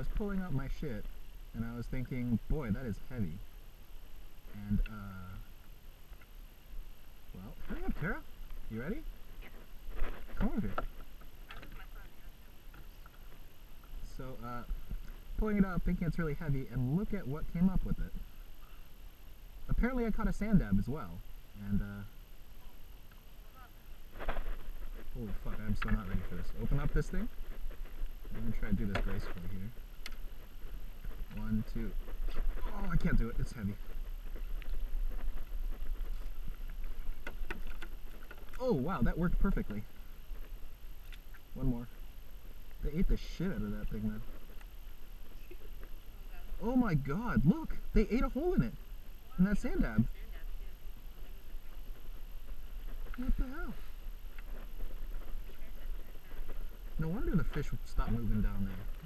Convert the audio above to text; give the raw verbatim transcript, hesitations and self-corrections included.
was pulling up my shit, and I was thinking, boy, that is heavy. And, uh... well, hurry up, Tara. You ready? Come over here. So, uh, pulling it up, thinking it's really heavy, and look at what came up with it. Apparently I caught a sand dab as well, and, uh... holy fuck, I'm still not ready for this. Open up this thing. I'm gonna try to do this gracefully here. One, two... oh, I can't do it, it's heavy. Oh, wow, that worked perfectly. One more. They ate the shit out of that thing, man. Oh my god, look! They ate a hole in it! In that sand dab. What the hell? No wonder the fish would stop moving down there.